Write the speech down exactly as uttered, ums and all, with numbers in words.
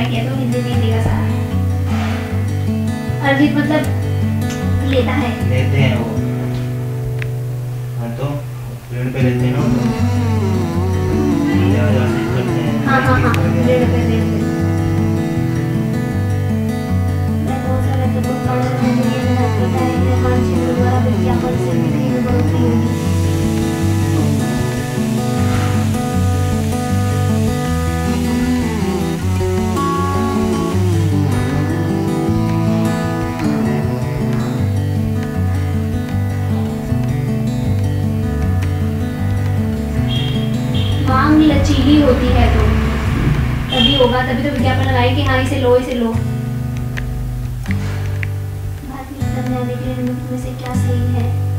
Try किया तो हिंदी में ही देगा सारा। अर्जित मतलब लेता है, लेते हैं वो। हाँ तो ऋण पे लेते हैं ना, ज़्यादा से करते हैं। हाँ हाँ हाँ ऋण पे ऋण पे। मैं बहुत सारे तो बहुत सारे मुझे ये लगता है कि मानसिक द्वारा विज्ञापन से बिक्री में बढ़ोतरी होगी। मांग लचीली होती है तो तभी होगा, तभी तो विज्ञापन लगाए कि हाँ इसे लो इसे लो। बात करने के लिए में से क्या सही है?